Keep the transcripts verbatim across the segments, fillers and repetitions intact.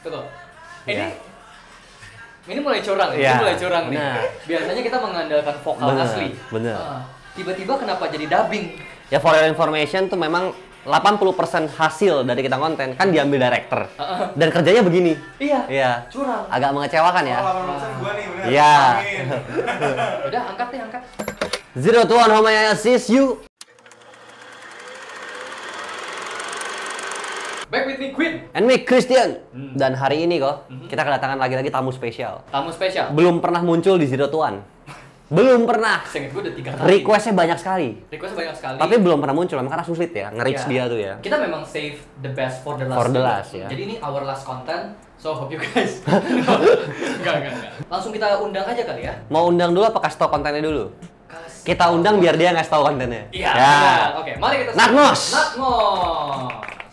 Betul. Ini Iya. ini mulai curang, Iya, ini mulai curang nih. benar. Biasanya kita mengandalkan vokal Bener, asli. bener. Ah, tiba-tiba kenapa jadi dubbing? Ya for your information tuh memang delapan puluh persen hasil dari kita konten kan diambil director. Uh-uh. Dan kerjanya begini. Iya. Iya. Curang. Agak mengecewakan ya. Oh, delapan puluh persen gua nih, bener. Iya. Amin. Udah angkat nih, angkat. Zero to one, how may I assist you? Back with me Queen. And me Christian. Hmm. Dan hari ini kok kita kedatangan lagi-lagi tamu spesial. Tamu spesial. Belum pernah muncul di Zero to One. Belum pernah. Seinget gue udah tiga kali. Requestnya banyak sekali. Requestnya banyak sekali. Tapi belum pernah muncul, memang karena sulit ya, nge-reach Ya. dia tuh ya. Kita memang save the best for the last. For the juga. last, ya. Jadi ini our last content. So hope you guys. Enggak, enggak, enggak. Langsung kita undang aja kali ya. Mau undang dulu apa kasih tau kontennya dulu? Kasih Kita undang biar dia ngasih tau kontennya. Iya. Ya. benar. Oke, mari kita. Natmos. Natmos.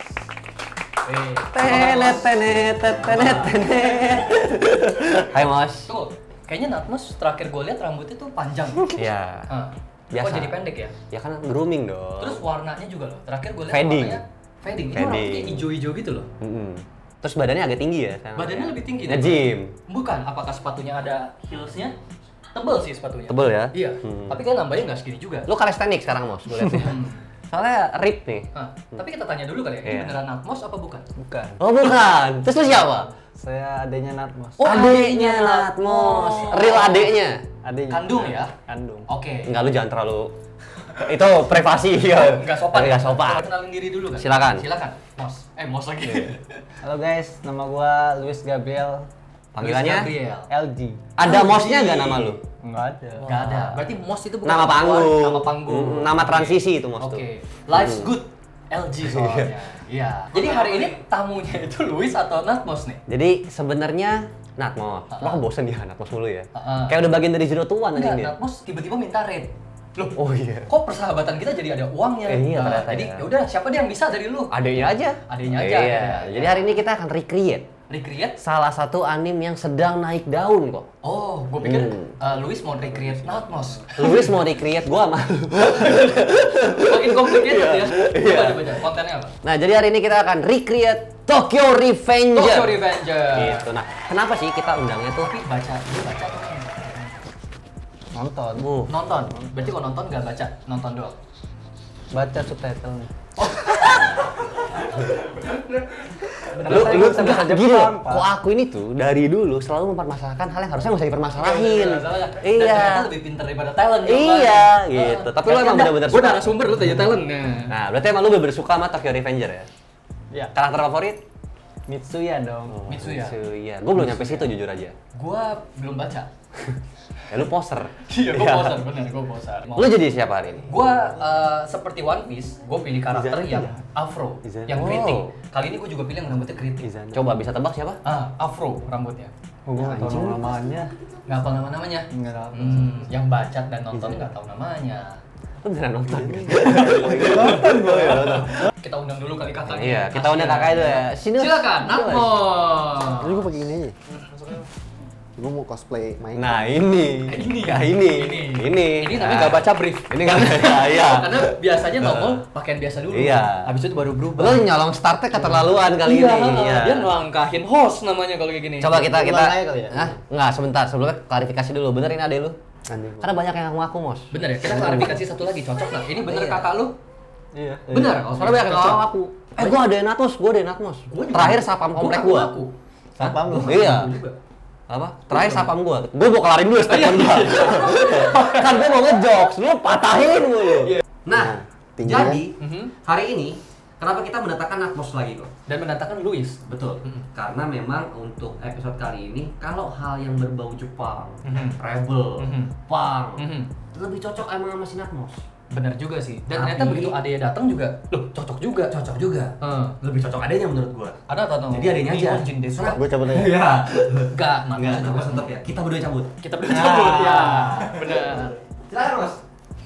Eh, Tenet, tenet, tenet, tenet. Hai Mos. Tunggu, kayaknya Natmos terakhir gue lihat rambutnya tuh panjang. Ya. Hah. Biasa. Kok jadi pendek ya? Ya kan grooming dong. Terus warnanya juga loh. Terakhir gue lihat Fading. warnanya fading. Ini Fading. rambutnya hijau-hijau gitu loh. Mm-mm. Terus badannya agak tinggi ya? sekarang Badannya ya? lebih tinggi. Nge-gym. Bukan, apakah sepatunya ada heelsnya? Tebel sih sepatunya. Tebel ya? Iya. Hmm. Tapi kan nambahnya nggak segini juga. Lu calisthenics sekarang Mos, gue lihat ya. Soalnya rip nih. Hah, tapi kita tanya dulu kali ya, ini Iya. beneran Natmos apa bukan? Bukan. Oh bukan. Terus lu siapa? Saya adanya Natmos. Oh, adeknya Natmos. Real adeknya. Adanya. Kandung ya? Kandung. Oke. Enggak, lu jangan terlalu itu privasi ya. Enggak sopan. Enggak sopan. Kita kenalin diri dulu kan? Silakan. Silakan. Mos. Eh, Mos lagi. Halo guys, nama gua Luis Gabriel Panggilannya? Gabriel. L G. Ada Mosnya enggak nama lu? Enggak ada. Enggak ada. Berarti Mos itu bukan Nama panggung. Nama panggung. Mm, nama transisi itu Mos Oke. tuh. Life's good. L G soalnya. Iya. Jadi hari ini tamunya itu Luis atau Natmos nih? Jadi sebenarnya Natmos. Lu kan bosen ya Natmos mulu ya. Uh-uh. Kayak udah bagian dari Zero to One Enggak, anjing dia. Natmos tiba-tiba minta rate. Loh, Oh iya. kok persahabatan kita jadi ada uangnya? Eh, iya, Nah, ternyata jadi ya. ya udah siapa dia yang bisa dari lu? Adeknya aja. Adeknya aja, Iya. adeknya. Jadi hari ini kita akan recreate Recreate? salah satu anime yang sedang naik daun kok. Oh, gue pikir Hmm. uh, Luis mau recreate Natmos. Luis mau recreate gua sama lu. Makin complicated ya. Iya. Coba coba kontennya apa? Nah, jadi hari ini kita akan recreate Tokyo Revenger. Tokyo Revenger. Gitu. Nah, kenapa sih kita undangnya tuh? Tapi baca, dia baca atau nggak? Nonton. Uh, Nonton. Berarti kalau nonton nggak baca, nonton doang. Baca subtitlenya. lu lu Saya bisa gini loh, Jepang, Pak. kok aku ini tuh dari dulu selalu mempermasalahkan hal yang harusnya nggak usah dipermasalahin. Dan Iya. ternyata lebih pintar daripada talent. Iya, gitu. Tapi lu emang bener-bener Gue suka. narasumber, lu tanya talent. Nah. Nah, berarti emang lu bener-bener suka sama Tokyo Revenger ya? Iya. Karakter favorit? Mitsuya dong. Mitsuya. Mitsuya. Gue belum nyampe situ jujur aja. Gue belum baca. Ya lu poser. Iya, gue bosan, bener, gue bosan. Lu jadi siapa hari ini? Gue uh, seperti One Piece, gue pilih karakter Izan. yang afro, Izan. yang Oh. keriting. Kali ini gue juga pilih yang rambutnya keriting. Coba bisa tebak siapa? Ah, afro rambutnya. Oh, gua nggak tahu namanya. Nggak tahu nama-namanya. Enggak tahu. Hmm, yang baca dan nonton nggak tahu namanya. Lu beneran nonton? Nonton gua ya. Kita undang dulu kali kakaknya. Iya, kita undang kakak itu ya. Sini. Silakan, Natmos. Jadi gue pakai gini aja. Gue mau cosplay main. Nah, ini. Ini. Ya, ini. Ini. Ini. Ini tapi Nah. nggak baca brief. Ini nggak baca, iya. Karena biasanya nongol pakaian biasa dulu. Iya. Habis itu baru berubah. Lu nyolong startnya keterlaluan kali Iya, ini. Iya. dia ngelangkahin host namanya kalau kayak gini. Coba kita kita. Ulang aja kali ya? Hah? Enggak, sebentar. Sebelumnya klarifikasi dulu. Bener ini adek lu? Aneh. Karena banyak yang ngaku, Mos. Bener ya, kita klarifikasi satu lagi, cocok nggak? Ini bener Iya. kakak lu? Iya. Bener? Oh, Soalnya banyak yang cocok. ngaku. Eh, gua ada Natmos, gua ada Natmos. Gua juga. Terakhir sapam komplek Gua gua. ngaku. Sapam lu? Iya. Gua juga. Apa? Terakhir sapam gua. Gua mau kelarin dulu statement gua. Kan gua mau ngejokes, lu patahin mulu. Nah, tingginya. jadi Mhm. hari ini kenapa kita mendatangkan Natmos lagi kok? Dan mendatangkan Luis. Betul. Mhm. Karena memang untuk episode kali ini kalau hal yang berbau Jepang, Mhm. rebel, Mhm. punk, Mhm. lebih cocok emang sama si Natmos. Bener juga sih. Dan Tapi- ternyata begitu adanya datang juga, loh cocok juga. Cocok juga. Hmm. Lebih cocok adanya menurut gua. Ada atau no? Jadi adanya aja. Jin Desu. Karena- Gue cabut aja. Iya. Enggak, Enggak, Natmos Natmos tetap ya. Kita berdua cabut. Kita berdua cabut Ah. ya. Bener. Silakan, Mas.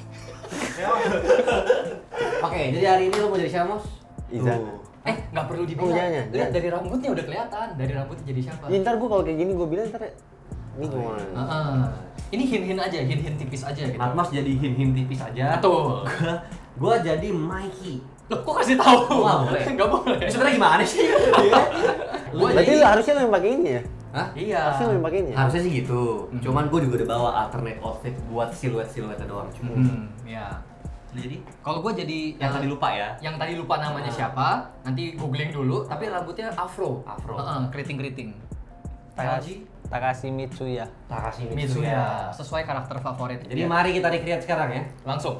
Oke, jadi hari ini lu mau jadi siapa, Mos? Izan. Eh, nggak perlu Oh, dibilang. jangan, Lihat jangan. dari rambutnya udah kelihatan. Dari rambutnya jadi siapa? Ya, ntar gue kalau kayak gini gue bilang ntar ini gimana? Heeh. Ini hin-hin aja, hin-hin tipis aja gitu. Natmos jadi him-him tipis aja. Betul. Gua, gua jadi Mikey. Loh, kok kasih tahu? Nggak boleh. Nggak boleh. Eh, sebenarnya gimana sih? Gua Berarti jadi- lu harusnya lu yang pakai ini ya? Hah? Iya. Harusnya lu yang pakai ini ya? Harusnya sih gitu. Mhm. Cuman gue juga udah bawa alternate outfit buat siluet-siluetnya doang. Cuma. Hmm, ya. Jadi Kalau gue jadi yang tadi lupa ya. yang tadi lupa namanya siapa, nanti googling dulu. Tapi rambutnya afro, Afro. Heeh, keriting-keriting. Takashi, Takashi Mitsuya. Takashi Mitsuya, sesuai karakter favorit. Jadi dia. mari kita recreate sekarang ya. Langsung.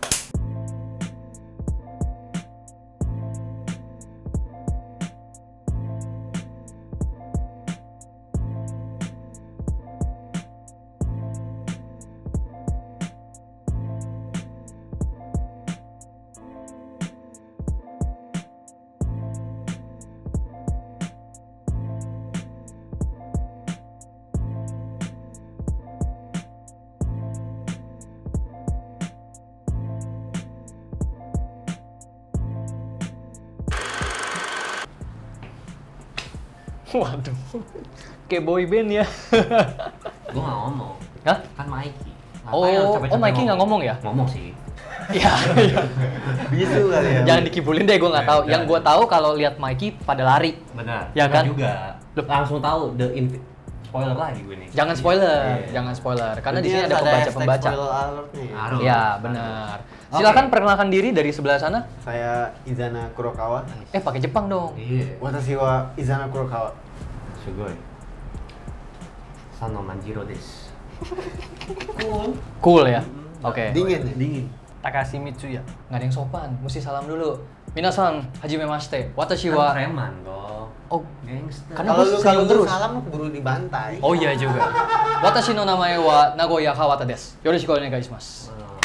Waduh, kayak boy band ya. Gue nggak ngomong. Hah? Kan Mikey. Oh, Ngapain harus capek-capek oh Mikey nggak ngomong ya? Ngomong sih. Iya, iya. Bisu kali ya. Jangan dikibulin deh, gue nggak tahu. Jangan. Yang gue tahu kalau lihat Mikey pada lari. Benar. Ya Gua kan? juga. Loh. Langsung tahu the infi- spoiler lagi gue nih. Jangan spoiler, Iya. jangan spoiler. Karena di Berarti sini ada harus hashtag pembaca-pembaca. spoiler alert nih. Harus. Iya, benar. Oke. Silakan perkenalkan diri dari sebelah sana. Saya Izana Kurokawa. Eh, pakai Jepang dong. Iya. Watashi wa Izana Kurokawa. Sugoi. Sano Manjiro desu. Cool ya. Oke. Dingin ya? Dingin. Takashi Mitsuya. Nggak ada yang sopan, mesti salam dulu. Minasan, hajimemashite. Watashi Kan wa preman dong. Oh, Gangster. Karena Kalau gua lu senyum kalau terus. terus salam lu keburu dibantai. Oh iya juga. Watashi no namae wa Nagoya Kawata desu. Yoroshiku onegai shimasu. Oh,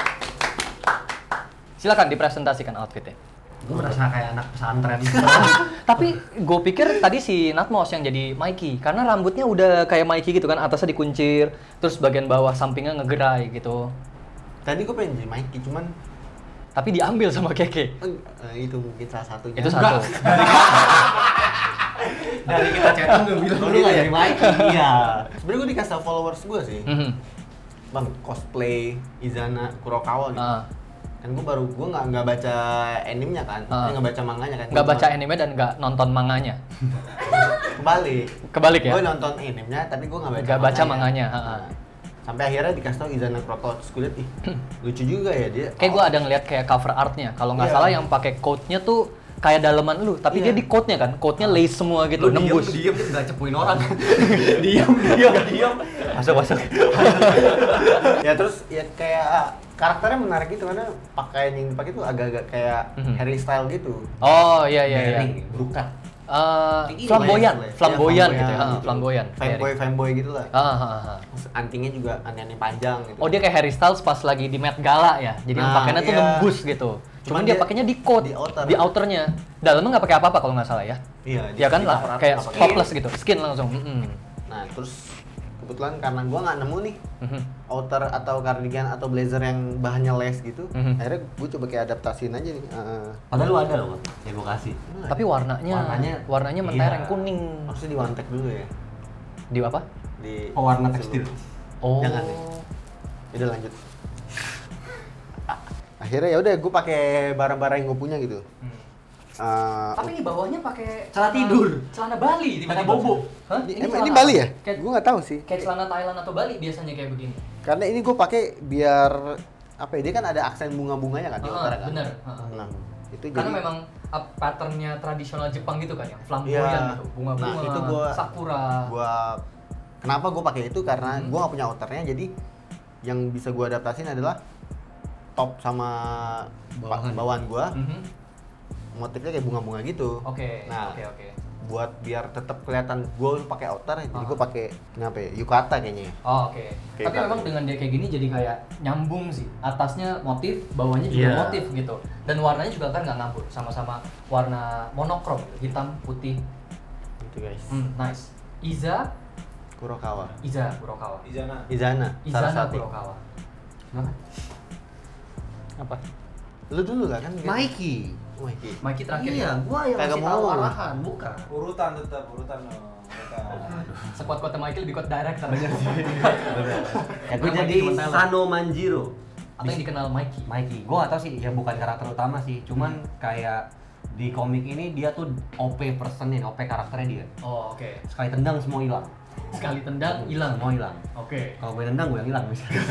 Silakan dipresentasikan outfitnya. gue merasa kayak anak pesantren. Tapi gue pikir tadi si Natmos yang jadi Mikey karena rambutnya udah kayak Mikey gitu kan, atasnya dikuncir, terus bagian bawah sampingnya ngegerai gitu. Tadi gue pengen jadi Mikey, cuman Tapi diambil sama Keke. eh, itu mungkin salah satunya. Itu satu. Dari kita chatting gue bilang lu nggak jadi Mikey. Iya. Sebenarnya gue dikasih tau followers gue sih. Mhm. Bang, cosplay Izana Kurokawa gitu. Ah. Kan gue baru gue nggak nggak baca animenya kan, Ah. nggak baca manganya kan. Nggak Gua baca cuma- anime dan nggak nonton manganya. Kebalik. Kebalik ya? Gue nonton animenya tapi gue nggak baca. Nggak baca manganya, Nah, ha-ha. sampai akhirnya dikasih tau Izana Kurokawa, terus gue liat, ih lucu juga ya dia. Kayak gue ada ngeliat kayak cover artnya. Kalau nggak Iya. salah yang pakai coat-nya tuh kayak daleman lu, tapi Iya. dia di coat-nya kan, coat-nya lace semua gitu, Lu nembus. diem, diem nggak cepuin orang. Diem, diem, diem. Masuk, masuk. Ya terus ya kayak karakternya menarik gitu karena pakaian yang dipakai tuh agak-agak kayak Mhm. Harry Style gitu. Oh iya iya iya. Bearing, brukat. Eh, Tinggi flamboyan, Iya, flamboyan gitu ya, ah, gitu. flamboyan. Fanboy fanboy gitu lah. Ah, ah, ah. Terus antingnya juga aneh-aneh panjang gitu. Oh dia kayak Harry Styles pas lagi di Met Gala ya, jadi yang Nah, pakainya tuh iya. nembus gitu. Cuman, Cuman dia dia pakainya di coat, di outer. di outernya. Dalamnya nggak pakai apa-apa kalau nggak salah ya. Iya, Ya kan di lah, cover art kayak nggak pakai. topless gitu, skin langsung. Mm-mm. Nah, terus kebetulan karena gua nggak nemu nih Mhm. outer atau cardigan atau blazer yang bahannya lace gitu, Mhm. akhirnya gue coba kayak adaptasiin aja nih. Eh, Padahal lu ada loh, yang gue kasih. Tapi warnanya, Warnanya- warnanya mentereng iya. kuning. harusnya di one take dulu ya. Di apa? Di Oh, warna tekstil. Oh. Jangan nih. Udah lanjut. Akhirnya ya udah gue pakai barang-barang yang gue punya gitu. Hmm. Eh, Tapi di bawahnya pakai Celana tidur. celana Bali di Pakai bobo. Hah? Ini, emang celana ini Bali ya? Kayak, Gue nggak tahu sih. kayak celana Thailand atau Bali biasanya kayak begini. Karena ini gue pakai biar apa ya? Dia kan ada aksen bunga-bunganya kan di Ah, utara kan. bener. Ah. Nah, itu Karena jadi memang uh, patternnya tradisional Jepang gitu kan, yang flamboyan Iya. gitu, bunga-bunga, Nah, itu gua- sakura. gua kenapa gue pakai itu karena Hmm. gue nggak punya outernya, jadi yang bisa gue adaptasin adalah top sama Bawahan. bawahan gue Mhm. motifnya kayak bunga-bunga gitu. Oke, Nah, oke, oke. buat biar tetap kelihatan gue pakai outer, jadi Ah. gue pakai kenapa ya? Yukata kayaknya. Oh, oke. Kayak Tapi gitu. memang dengan dia kayak gini jadi kayak nyambung sih. Atasnya motif, bawahnya juga Iya. motif gitu. Dan warnanya juga kan nggak ngabur, sama-sama warna monokrom, gitu. Hitam, putih. Gitu guys. Hmm, nice. Iza, Kurokawa. Iza Kurokawa. Izana. Izana Sarasate. Kurokawa. Apa? Lu dulu lah kan? Mikey. Mikey. Mikey terakhir Iya, ya. gua yang Kagak ngasih tahu mau. arahan, bukan. Urutan tetap urutan dong. Urutan. Sekuat-kuatnya Michael lebih kuat director. Ya gue Mikey jadi cuma talent. Sano Manjiro. Atau yang dikenal Mikey. Mikey, gue gak tau sih, ya bukan karakter utama sih, cuman kayak Di komik ini dia tuh O P personin, O P karakternya dia. Oh, oke. Sekali tendang semua hilang. Sekali tendang hilang. Semua hilang. Oke. Kalau gue nendang gue yang hilang misalnya.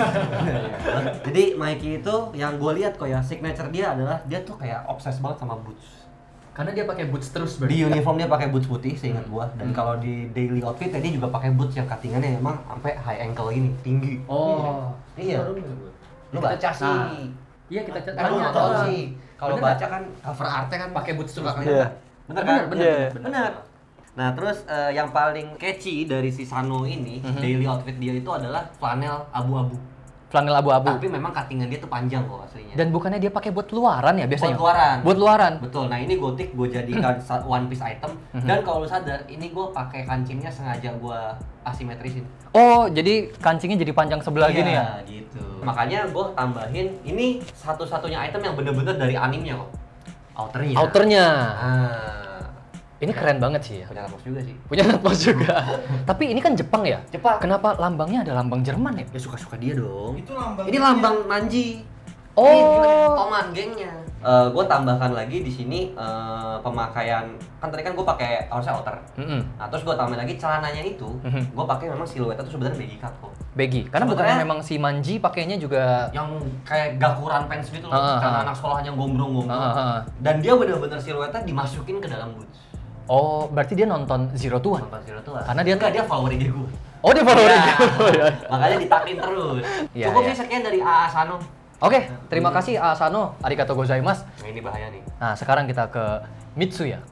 Jadi Mikey itu yang gue lihat kok ya signature dia adalah dia tuh kayak obses banget sama boots. Karena dia pakai boots terus Di uniform dia pakai boots putih seingat gua dan Hmm. kalau di daily outfit dia juga pakai boots yang cuttingannya emang sampai high ankle ini, tinggi. Oh. Iya. Lu baca sih. Nah. Iya, kita Kan tanya lu ada tahu orang. sih. Kalau Bener baca nggak? kan cover artnya kan Pakai boots suka suka kelihatan. kelihatan. Bener kan? Bener, Iya. bener. Bener. Nah, terus eh, yang paling catchy dari si Sano ini, Mhm. daily outfit dia itu adalah flanel abu-abu. Flanel abu-abu. Tapi memang cuttingan dia tuh panjang kok aslinya. Dan bukannya dia pakai buat luaran ya biasanya? Buat luaran. Buat luaran. Betul. Nah, ini gotik gue jadikan sa- one piece item Mhm. dan kalau lu sadar, ini gue pakai kancingnya sengaja gue asimetrisin. Oh, jadi kancingnya jadi panjang sebelah Iya, gini ya? gitu. Makanya gue tambahin ini satu-satunya item yang bener-bener dari animenya kok. Outernya. Outernya. Ah. Ini keren banget sih ya. Punya Ramos juga sih. Punya Natmos juga. Tapi ini kan Jepang ya? Jepang. Kenapa lambangnya ada lambang Jerman ya? Ya suka-suka dia dong. Itu lambang. Ini lambang Manji. Oh. Ini Toman gengnya. Uh, gue tambahkan lagi di sini uh, pemakaian kan tadi kan gue pakai harusnya outer. Mm-mm. Nah terus gue tambahin lagi celananya itu, Mhm. gue pakai memang siluetnya tuh sebenarnya baggy cut kok. Baggy. Karena bukannya Sebenarnya- memang si Manji pakainya juga Yang kayak gakuran pants gitu loh, Ah, karena ah. anak sekolahnya gombrong-gombrong. Ah, ah, ah. Dan dia bener-bener siluetnya dimasukin ke dalam boots. Oh, berarti dia nonton Zero to One. Nonton Zero to One. Karena dia Enggak, tuh- dia follower I G gue. Oh, dia follower Iya. I G. Makanya ditakin terus. Iya, Cukup iya. sih sekian dari A A Sano. Oke, terima kasih Asano. Arigatou gozaimasu. Nah ini bahaya nih. Nah, sekarang kita ke Mitsuya.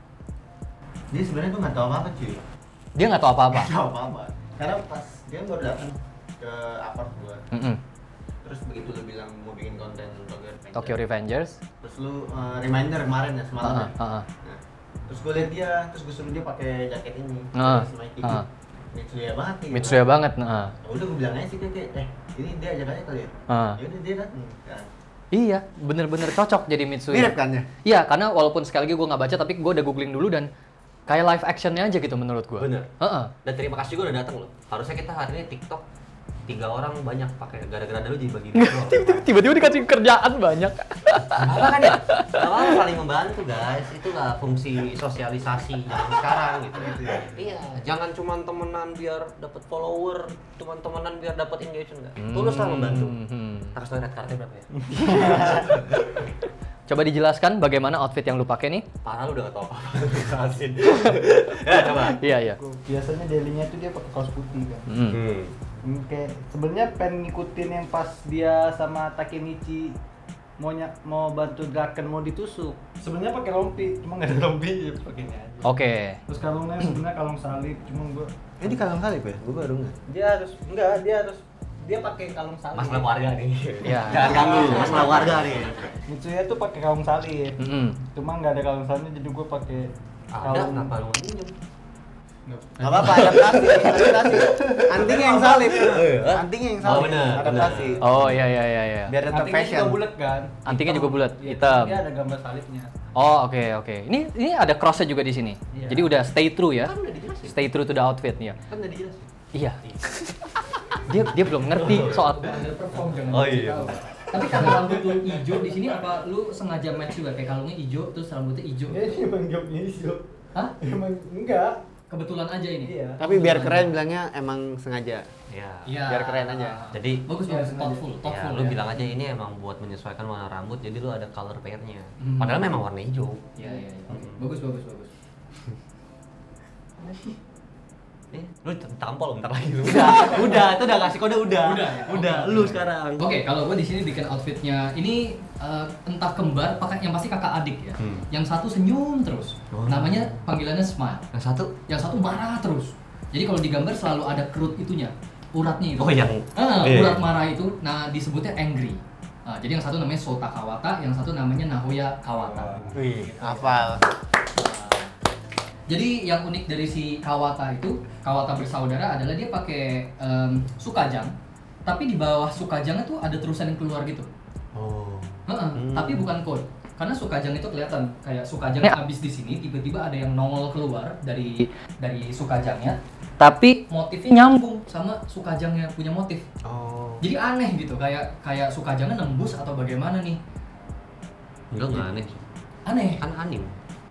Dia sebenarnya tuh nggak tahu apa-apa cuy. Dia nggak tahu apa-apa. Nggak tahu apa-apa. Karena pas dia baru datang ke apart gua. Mm-mm. Terus begitu lu bilang mau bikin konten Tokyo Revengers. Tokyo Revengers. Terus lu uh, reminder kemarin ya semalam Ah, ya. ah, ah. Nah, terus gue liat dia, terus gue suruh dia pakai jaket ini. Ah, Si Mikey. ah. Mitsuya banget nih. Mitsuya banget. Nah. Ya udah gue bilang aja sih dia kayak, eh ini dia ajak aja kali ya. Ah. Ya udah dia datang. Kan. Iya, bener-bener cocok jadi Mitsuya. Mirip kan ya? Iya, karena walaupun sekali lagi gue nggak baca, tapi gue udah googling dulu dan kayak live actionnya aja gitu menurut gue. Bener. Heeh. Dan terima kasih juga udah datang loh. Harusnya kita hari ini TikTok tiga orang banyak pakai gara-gara ada lu jadi bagi video. Tiba-tiba dikasih kerjaan banyak. Apa kan ya? Gak apa saling membantu guys. Itulah fungsi sosialisasi zaman sekarang gitu. Iya, jangan cuma temenan biar dapat follower, cuma temenan biar dapat engagement enggak. Tuluslah membantu. Hmm. Harus tahu red cardnya berapa ya? Coba dijelaskan bagaimana outfit yang lu pakai nih? Parah lu udah gak tau apa-apa. Jelasin. Ya coba. Iya, iya. Biasanya daily-nya tuh dia pakai kaos putih kan. Hmm. Hmm. Hmm, Kayak sebenarnya pengen ngikutin yang pas dia sama Takemichi mau ny- mau bantu Draken mau ditusuk. Sebenarnya pakai rompi, cuma nggak ada rompi ya pakainya aja. Oke. Terus kalungnya sebenarnya kalung salib, cuma gua Ini kalung salib ya? Gue baru nggak. dia harus enggak, dia harus dia pakai kalung salib. Masalah warga nih. Iya. Jangan ganggu masalah warga nih. Mitsuya tuh pakai kalung salib. Mm-mm. Cuma nggak ada kalung salibnya jadi gua pakai Ada kenapa lu minjem? Gak apa-apa, adaptasi, adaptasi. Antingnya yang salib. Antingnya yang salib. Oh, bener, Adaptasi. Oh, iya iya iya iya. Biar tetap Antingnya fashion. juga bulat kan? Antingnya Hitam. juga bulat, Iya, hitam. Dia ada gambar salibnya. Oh, oke oke. Ini ini ada crossnya juga di sini. Iya. Jadi udah stay true ya. Kan udah dijelasin. Stay true to the outfit ya. Kan udah dijelasin. Iya. dia dia belum ngerti soal. Oh iya. Tapi karena rambut lu hijau di sini apa lu sengaja match juga kayak kalungnya hijau terus rambutnya hijau? Ya ini emang jobnya hijau. Hah? Emang enggak. Kebetulan aja ini. Iya. Tapi biar keren bilangnya emang sengaja. Iya. Iya. Biar keren aja. Jadi bagus Iya, bagus sengaja. thoughtful, ya, thoughtful. lu ya. bilang aja ini emang buat menyesuaikan warna rambut, jadi lu ada color pair-nya. Hmm. Padahal memang warna hijau. Iya iya iya. Hmm. Bagus bagus bagus. Eh, lu tampol bentar lagi lu. Udah, udah, itu udah kasih kode udah. Udah, ya? Udah, Oke. lu sekarang. Oke, kalau gue di sini bikin outfitnya ini eh, entah kembar, pakai yang pasti kakak adik ya. Hmm. Yang satu senyum terus, Oh. namanya panggilannya smile. Yang satu? Yang satu marah terus. Jadi kalau digambar selalu ada kerut itunya, uratnya itu. Oh, yang Ah, iya. urat marah itu, nah disebutnya angry. Ah, jadi yang satu namanya Sota Kawata, yang satu namanya Nahoya Kawata. Wih, hafal. Jadi yang unik dari si Kawata itu, Kawata bersaudara adalah dia pakai em, sukajang, tapi di bawah sukajangnya tuh ada terusan yang keluar gitu. Oh. Heeh, Hmm. tapi bukan code. Karena sukajang itu kelihatan kayak sukajangnya habis di sini, tiba-tiba ada yang nongol keluar dari dari sukajangnya. Tapi motifnya nyambung sama sukajangnya punya motif. Oh. Jadi aneh gitu, kayak kayak sukajangnya nembus atau bagaimana nih? Enggak, enggak aneh. Aneh. Kan anim.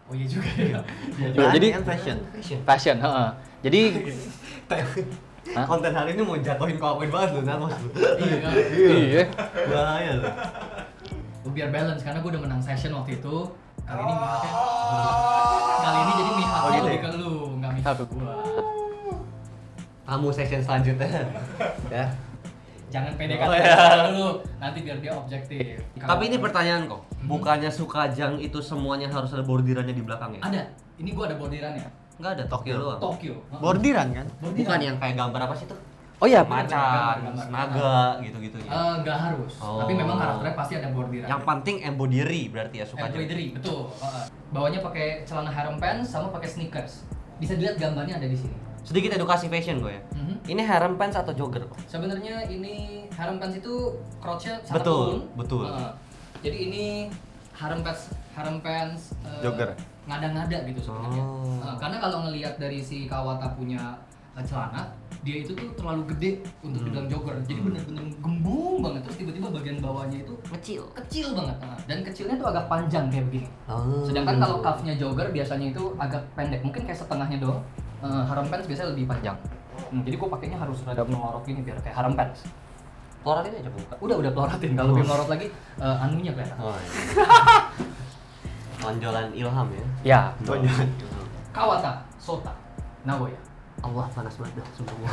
Oh iya juga ya. Iya juga. Nah, Jadi kan fashion. fashion, heeh. Jadi Hah? Konten hari ini mau jatuhin koin banget lu, Natmos. Iya kan? iya. Bahaya lu. Gua biar balance karena gue udah menang session waktu itu. Kali ini mihaknya kali ini jadi mihaknya Oh, gitu lebih ya? ke lu, nggak mihak ke gua. Kamu session selanjutnya. Ya. Jangan P D K T Oh, iya. dulu, nanti biar dia objektif. Tapi ini pertanyaan kok. Bukannya Sukajang itu semuanya harus ada bordirannya di belakangnya? Ada. Ini gua ada bordirannya. Enggak ada, Tokyo doang. Tokyo. Bordiran kan? Bukan yang kayak gambar apa sih tuh? Oh iya, Macan, gambar-gambar. naga gitu-gitu ya. Eh, nggak harus. Oh. Tapi memang karakternya pasti ada bordiran. Yang penting embroidery berarti ya Sukajang. Embroidery, betul. Heeh. Bawahnya pakai celana harem pants sama pakai sneakers. Bisa dilihat gambarnya ada di sini. Sedikit edukasi fashion gue ya. Mhm. Ini harem pants atau jogger kok? Sebenarnya ini harem pants itu crotch-nya sangat Betul, turun. betul. Heeh. Jadi ini harem pants, harem pants eh, Jogger. ngada-ngada gitu sebenarnya. Oh. Eh, karena kalau ngelihat dari si Kawata punya eh, celana, dia itu tuh terlalu gede untuk Hmm. dibilang jogger. Jadi bener-bener gembung banget. Terus tiba-tiba bagian bawahnya itu Kecil. kecil banget. Nah, dan kecilnya tuh agak panjang kayak begini. Oh. Sedangkan kalau cuff-nya jogger biasanya itu agak pendek, mungkin kayak setengahnya doang. Eh, harem pants biasanya lebih panjang. Hmm, jadi gua pakainya harus rada melorot ini biar kayak harem pants. Ploratin aja buka. Udah udah pelorotin, kalau lebih melorot lagi eh, anunya kelihatan. Oh iya. Tonjolan ilham ya. Ya. Tonjolan. Kawata, Sota, Nagoya. Allah panas banget dah semua.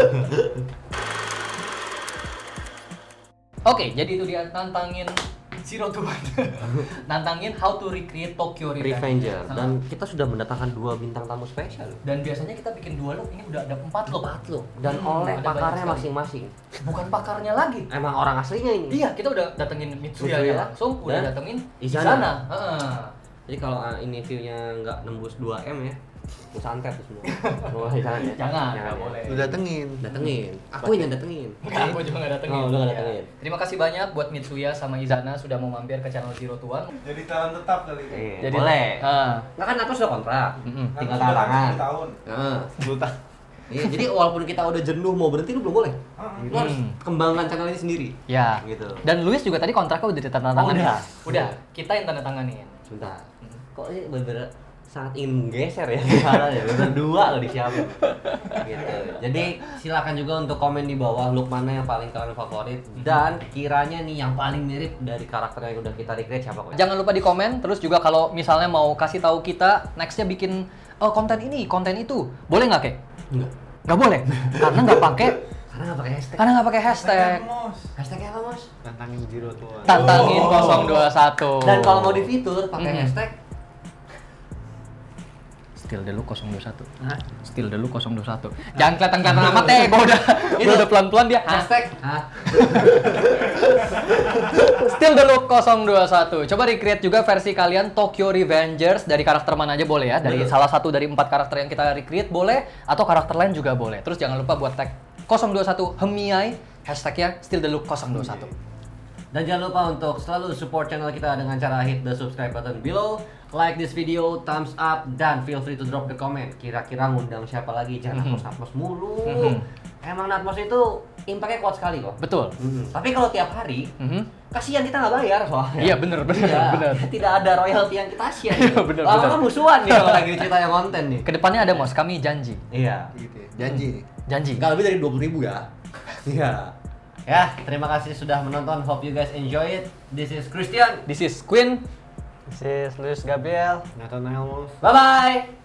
Oke, jadi itu dia nantangin Zero to One. Nantangin how to recreate Tokyo Revenger. Revenger. Nah, Dan kita sudah mendatangkan dua bintang tamu spesial. dan biasanya kita bikin dua look, ini udah ada empat look. Empat loh. Dan Hmm, oleh ada banyak pakarnya sekali. masing-masing. Bukan pakarnya lagi. Emang orang aslinya ini. Iya, kita udah datengin Mitsuya Mitsuya. langsung, udah Dan datengin Izana. Izana. Heeh. Jadi kalau uh, ini view-nya nggak nembus dua M ya, gue santet tuh semua. Mulai jangan ya. Jangan, nggak ya. boleh. Lu datengin. Datengin. Aku yang datengin. Enggak, aku juga nggak datengin. Oh, lu nggak Ya. datengin. Terima kasih banyak buat Mitsuya sama Izana sudah mau mampir ke channel Zero to One. Jadi talent tetap kali ini. Iya, Jadi- boleh. Ah. Nggak kan Natos udah kontrak. Mm-mm. Kan Tinggal sudah tanda tangan. sepuluh tahun. Heeh. Lu tak. Iya, jadi walaupun kita udah jenuh mau berhenti lu belum boleh. Heeh. Lu harus Hmm. kembangkan channel ini sendiri. Ya. Gitu. Dan Luis juga tadi kontraknya udah ditandatangani. udah, udah. Kita yang tanda tanganin. Sebentar. Kok ini bener-bener sangat ingin menggeser ya suaranya, bener dua loh disiapin. Gitu. Jadi silakan juga untuk komen di bawah look mana yang paling kalian favorit dan kiranya nih yang paling mirip dari karakter yang udah kita recreate siapa kok? Jangan lupa di komen. Terus juga kalau misalnya mau kasih tahu kita nextnya bikin oh, konten ini, konten itu, boleh nggak kek? Enggak. Nggak boleh, karena nggak pakai, Karena nggak pakai hashtag. karena nggak pakai hashtag. Mos. Hashtagnya apa mas? Tantangin Zero to One. Tantangin Oh. nol dua satu. Dan kalau mau di fitur pakai Mhm. hashtag Still dulu nol dua satu. Hah? Still dulu nol dua satu. Jangan kelihatan-kelihatan amat deh, gua udah gua udah pelan-pelan dia. Hah? hashtag Hah? Still dulu nol dua satu. Coba recreate juga versi kalian Tokyo Revengers dari karakter mana aja boleh ya. Dari Betul. salah satu dari empat karakter yang kita recreate boleh, atau karakter lain juga boleh. Terus jangan lupa buat tag nol dua satu Hemiai, hashtagnya Still the Look nol dua satu. Dan jangan lupa untuk selalu support channel kita dengan cara hit the subscribe button below, like this video, thumbs up, dan feel free to drop the comment. Kira-kira ngundang siapa lagi? Jangan Mhm. Natmos-Natmos mulu. Mhm. Emang Natmos itu impactnya kuat sekali kok. Betul. Mhm. Tapi kalau tiap hari, Mhm. kasihan kita nggak bayar soalnya. Iya bener bener Iya, bener. Tidak ada royalti yang kita share. Iya, gitu. bener, Lama-lama bener. musuhan nih kalau lagi cerita yang konten nih. Kedepannya ada Mos, kami janji. Iya. Gitu ya. Janji. Janji. Nggak lebih dari dua puluh ribu ya. Iya. Ya, terima kasih sudah menonton. Hope you guys enjoy it. This is Christian. This is Queen. This is Luis Gabriel. Nathanael Mos. Bye bye.